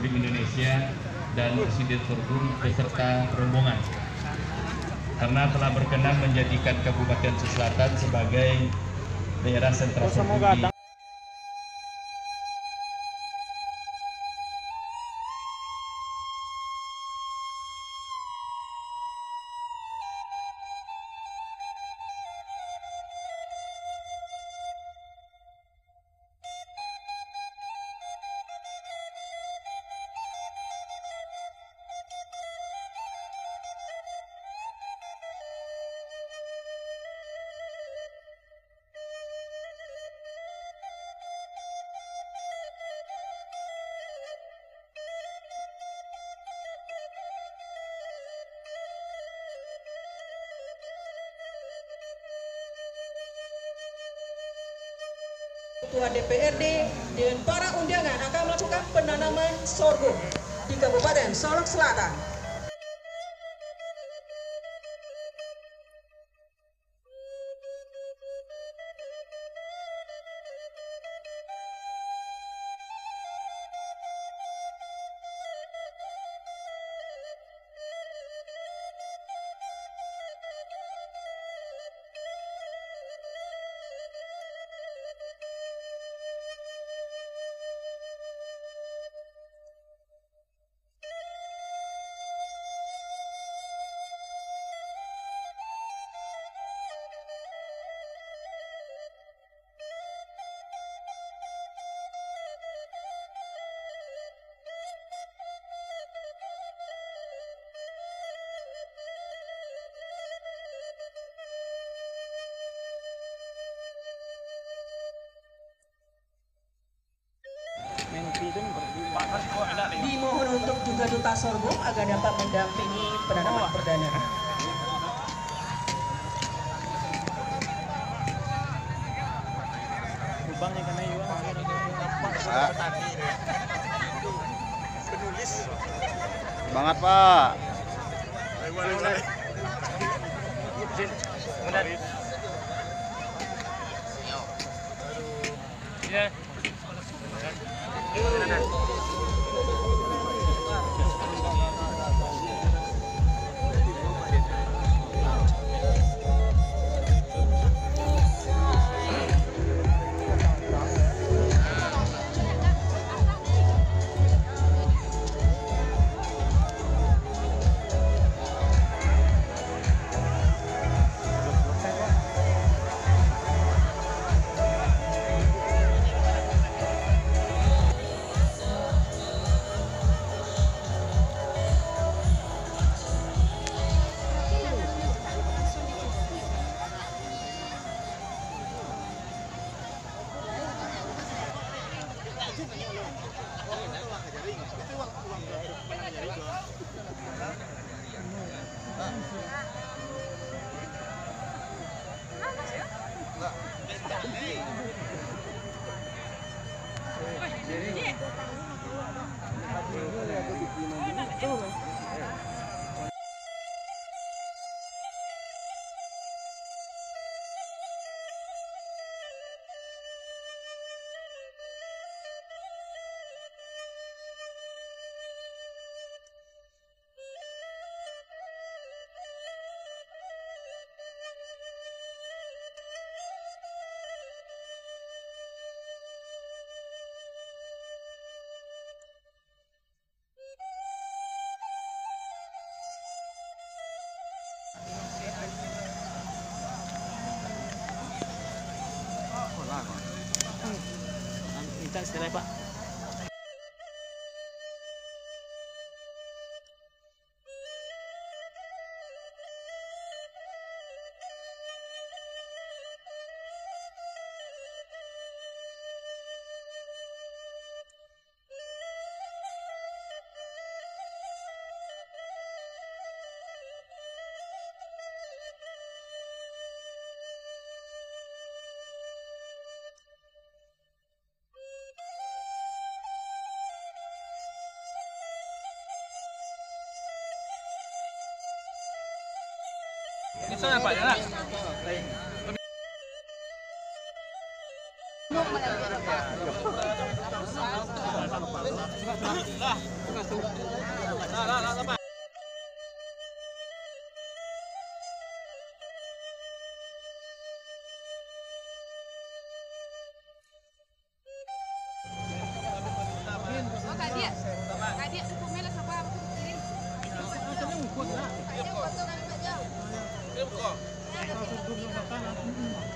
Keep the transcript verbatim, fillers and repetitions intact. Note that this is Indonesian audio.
Republik Indonesia dan Presiden Sorghum beserta rombongan, karena telah berkenan menjadikan Kabupaten Selatan sebagai daerah sentra sorghum. Ketua D P R D dan para undangan akan melakukan penanaman sorghum di Kabupaten Solok Selatan. Dimohon untuk juga duta sorghum agar dapat mendampingi penanaman perdana. Semangat, Pak. Ya. Minta sekali, Pak. Itu apa ya? Belum Oh, kak dia. Kak dia tu pemela siapa aku kirim. Kirim kok. Kirim kok.